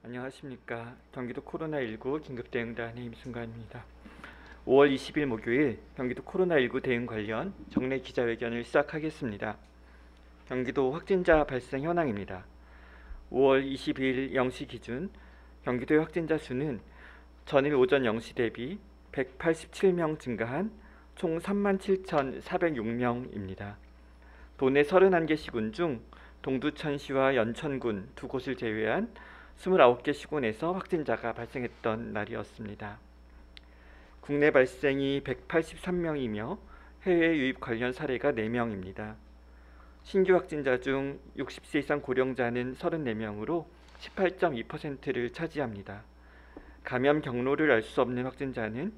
안녕하십니까. 경기도 코로나19 긴급대응단의 임순관입니다. 5월 20일 목요일 경기도 코로나19 대응 관련 정례 기자회견을 시작하겠습니다. 경기도 확진자 발생 현황입니다. 5월 20일 0시 기준 경기도의 확진자 수는 전일 오전 0시 대비 187명 증가한 총 37,406명입니다. 도내 31개 시군 중 동두천시와 연천군 두 곳을 제외한 29개 시군에서 확진자가 발생했던 날이었습니다. 국내 발생이 183명이며 해외 유입 관련 사례가 4명입니다. 신규 확진자 중 60세 이상 고령자는 34명으로 18.2%를 차지합니다. 감염 경로를 알 수 없는 확진자는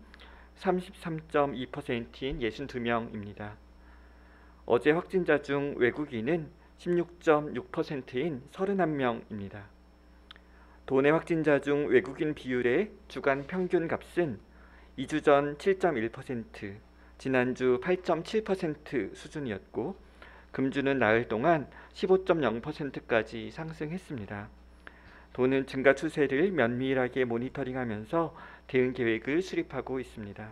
33.2%인 62명입니다. 어제 확진자 중 외국인은 16.6%인 31명입니다. 도내 확진자 중 외국인 비율의 주간 평균 값은 2주 전 7.1%, 지난주 8.7% 수준이었고 금주는 나흘 동안 15.0%까지 상승했습니다. 도는 증가 추세를 면밀하게 모니터링하면서 대응 계획을 수립하고 있습니다.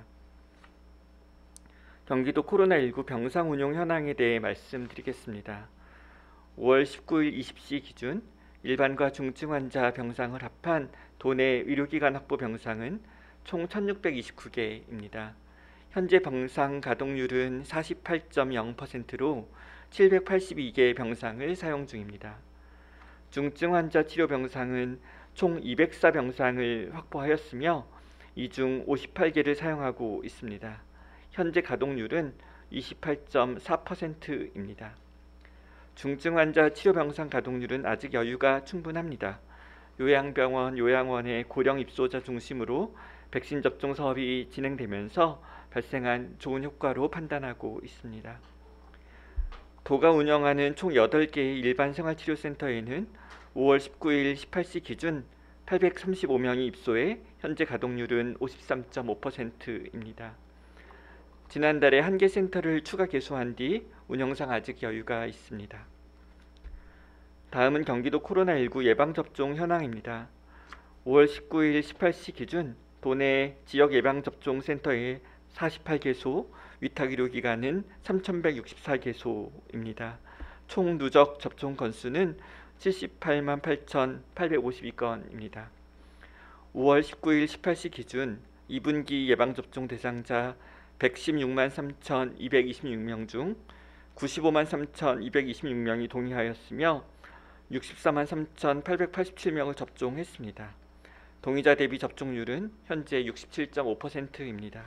경기도 코로나19 병상 운용 현황에 대해 말씀드리겠습니다. 5월 19일 20시 기준 일반과 중증 환자 병상을 합한 도내 의료기관 확보 병상은 총 1629개입니다. 현재 병상 가동률은 48.0%로 782개 병상을 사용 중입니다. 중증 환자 치료 병상은 총 204병상을 확보하였으며 이 중 58개를 사용하고 있습니다. 현재 가동률은 28.4%입니다. 중증 환자 치료 병상 가동률은 아직 여유가 충분합니다. 요양병원, 요양원의 고령 입소자 중심으로 백신 접종 사업이 진행되면서 발생한 좋은 효과로 판단하고 있습니다. 도가 운영하는 총 8개의 일반 생활치료센터에는 5월 19일 18시 기준 835명이 입소해 현재 가동률은 53.5%입니다. 지난달에 1개 센터를 추가 개소한 뒤 운영상 아직 여유가 있습니다. 다음은 경기도 코로나19 예방접종 현황입니다. 5월 19일 18시 기준 도내 지역 예방접종센터의 48개소, 위탁의료기관은 3,164개소입니다. 총 누적 접종 건수는 78만 8,852건입니다. 5월 19일 18시 기준 2분기 예방접종 대상자 116만 3,226명 중 95만 3,226명이 동의하였으며 64만 3,887명을 접종했습니다. 동의자 대비 접종률은 현재 67.5%입니다.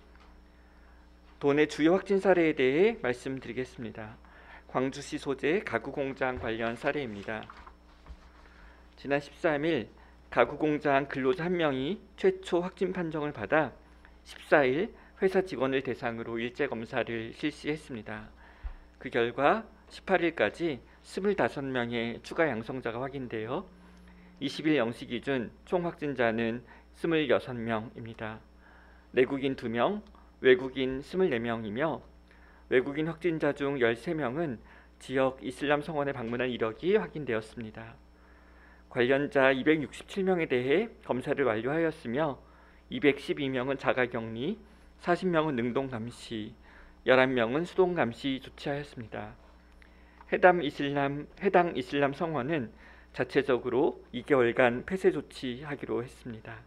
도내 주요 확진 사례에 대해 말씀드리겠습니다. 광주시 소재 가구공장 관련 사례입니다. 지난 13일 가구공장 근로자 1명이 최초 확진 판정을 받아 14일 회사 직원을 대상으로 일제 검사를 실시했습니다. 그 결과 18일까지 25명의 추가 양성자가 확인되어 20일 0시 기준 총 확진자는 26명입니다. 내국인 2명, 외국인 24명이며 외국인 확진자 중 13명은 지역 이슬람 성원에 방문한 이력이 확인되었습니다. 관련자 267명에 대해 검사를 완료하였으며 212명은 자가격리, 40명은 능동감시, 11명은 수동감시 조치하였습니다. 해당 이슬람 성원은 자체적으로 2개월간 폐쇄 조치하기로 했습니다.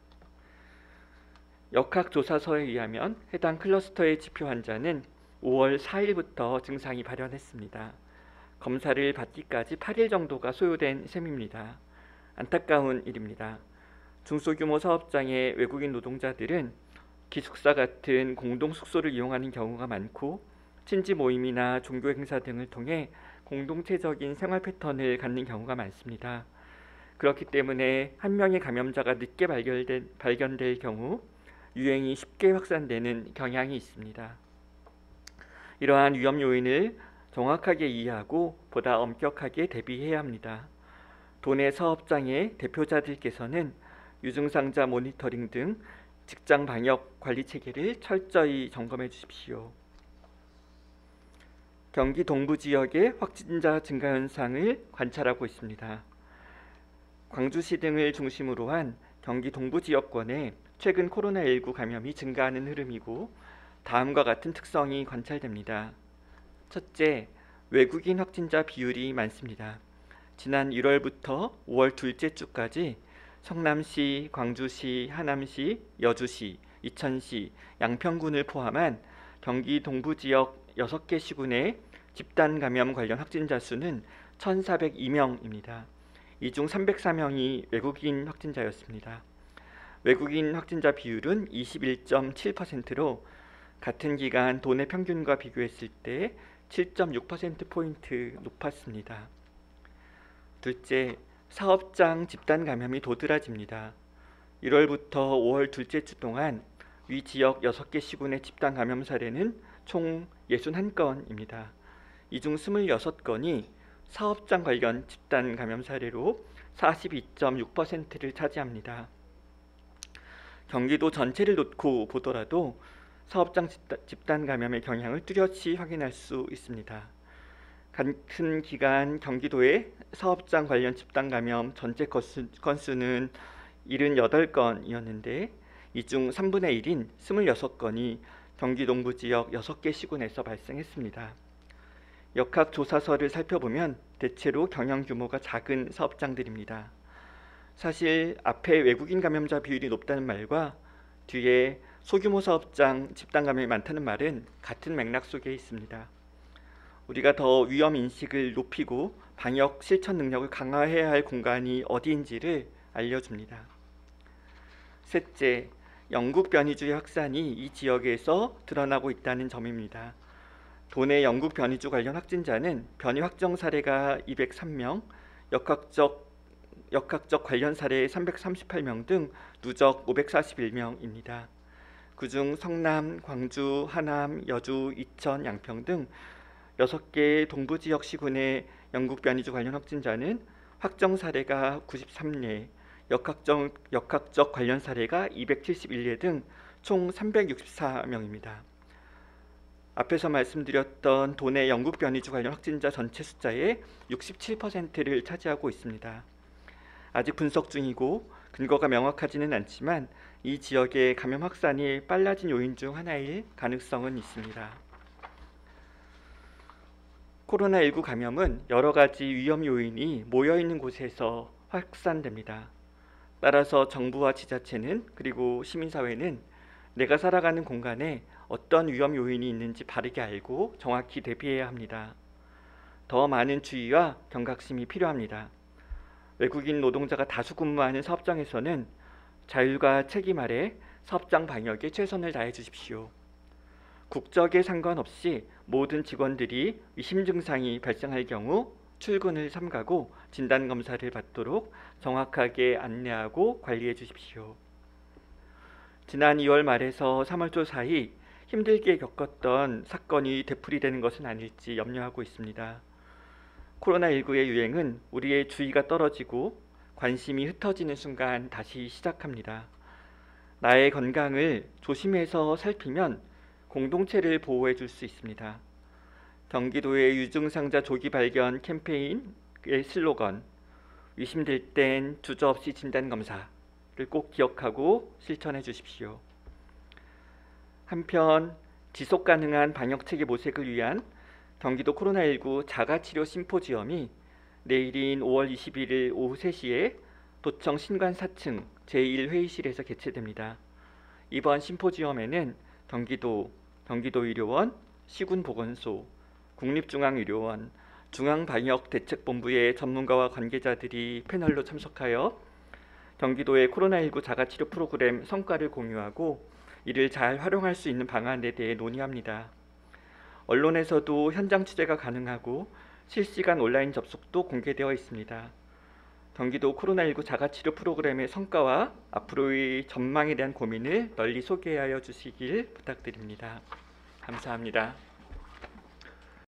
역학조사서에 의하면 해당 클러스터의 지표 환자는 5월 4일부터 증상이 발현했습니다. 검사를 받기까지 8일 정도가 소요된 셈입니다. 안타까운 일입니다. 중소규모 사업장의 외국인 노동자들은 기숙사 같은 공동 숙소를 이용하는 경우가 많고 친지 모임이나 종교 행사 등을 통해 공동체적인 생활 패턴을 갖는 경우가 많습니다. 그렇기 때문에 한 명의 감염자가 늦게 발견될 경우 유행이 쉽게 확산되는 경향이 있습니다. 이러한 위험 요인을 정확하게 이해하고 보다 엄격하게 대비해야 합니다. 도내 사업장의 대표자들께서는 유증상자 모니터링 등 직장 방역 관리 체계를 철저히 점검해 주십시오. 경기 동부 지역의 확진자 증가 현상을 관찰하고 있습니다. 광주시 등을 중심으로 한 경기 동부 지역권에 최근 코로나19 감염이 증가하는 흐름이고 다음과 같은 특성이 관찰됩니다. 첫째, 외국인 확진자 비율이 많습니다. 지난 1월부터 5월 둘째 주까지 성남시, 광주시, 하남시, 여주시, 이천시, 양평군을 포함한 경기 동부 지역 6개 시군의 집단 감염 관련 확진자 수는 1,402명입니다. 이 중 304명이 외국인 확진자였습니다. 외국인 확진자 비율은 21.7%로 같은 기간 도내 평균과 비교했을 때 7.6%포인트 높았습니다. 둘째, 사업장 집단 감염이 도드라집니다. 1월부터 5월 둘째 주 동안 위 지역 6개 시군의 집단 감염 사례는 총 61건입니다. 이 중 26건이 사업장 관련 집단 감염 사례로 42.6%를 차지합니다. 경기도 전체를 놓고 보더라도 사업장 집단 감염의 경향을 뚜렷이 확인할 수 있습니다. 같은 기간 경기도의 사업장 관련 집단 감염 전체 건수는 78건이었는데 이 중 3분의 1인 26건이 경기 동부 지역 6개 시군에서 발생했습니다. 역학조사서를 살펴보면 대체로 경영 규모가 작은 사업장들입니다. 사실 앞에 외국인 감염자 비율이 높다는 말과 뒤에 소규모 사업장 집단 감염이 많다는 말은 같은 맥락 속에 있습니다. 우리가 더 위험 인식을 높이고 방역 실천 능력을 강화해야 할 공간이 어디인지를 알려줍니다. 셋째, 영국 변이주의 확산이 이 지역에서 드러나고 있다는 점입니다. 도내 영국 변이주 관련 확진자는 변이 확정 사례가 203명, 역학적 관련 사례 338명 등 누적 541명입니다. 그중 성남, 광주, 하남, 여주, 이천, 양평 등 6개 동부 지역 시군의 영국 변이주 관련 확진자는 확정 사례가 93례, 역학적 관련 사례가 271례 등 총 364명입니다. 앞에서 말씀드렸던 도내 영국 변이주 관련 확진자 전체 숫자의 67%를 차지하고 있습니다. 아직 분석 중이고 근거가 명확하지는 않지만 이 지역의 감염 확산이 빨라진 요인 중 하나일 가능성은 있습니다. 코로나19 감염은 여러 가지 위험 요인이 모여있는 곳에서 확산됩니다. 따라서 정부와 지자체는 그리고 시민사회는 내가 살아가는 공간에 어떤 위험 요인이 있는지 바르게 알고 정확히 대비해야 합니다. 더 많은 주의와 경각심이 필요합니다. 외국인 노동자가 다수 근무하는 사업장에서는 자율과 책임 아래 사업장 방역에 최선을 다해 주십시오. 국적에 상관없이 모든 직원들이 의심 증상이 발생할 경우 출근을 삼가고 진단검사를 받도록 정확하게 안내하고 관리해 주십시오. 지난 2월 말에서 3월 초 사이 힘들게 겪었던 사건이 되풀이되는 것은 아닐지 염려하고 있습니다. 코로나19의 유행은 우리의 주의가 떨어지고 관심이 흩어지는 순간 다시 시작합니다. 나의 건강을 조심해서 살피면 공동체를 보호해 줄 수 있습니다. 경기도의 유증상자 조기 발견 캠페인의 슬로건 의심될 땐 주저없이 진단검사를 꼭 기억하고 실천해 주십시오. 한편 지속가능한 방역체계 모색을 위한 경기도 코로나19 자가치료 심포지엄이 내일인 5월 21일 오후 3시에 도청 신관 4층 제1회의실에서 개최됩니다. 이번 심포지엄에는 경기도의료원, 시군보건소, 국립중앙의료원, 중앙방역대책본부의 전문가와 관계자들이 패널로 참석하여 경기도의 코로나19 자가치료 프로그램 성과를 공유하고 이를 잘 활용할 수 있는 방안에 대해 논의합니다. 언론에서도 현장 취재가 가능하고 실시간 온라인 접속도 공개되어 있습니다. 경기도 코로나19 자가치료 프로그램의 성과와 앞으로의 전망에 대한 고민을 널리 소개하여 주시길 부탁드립니다. 감사합니다.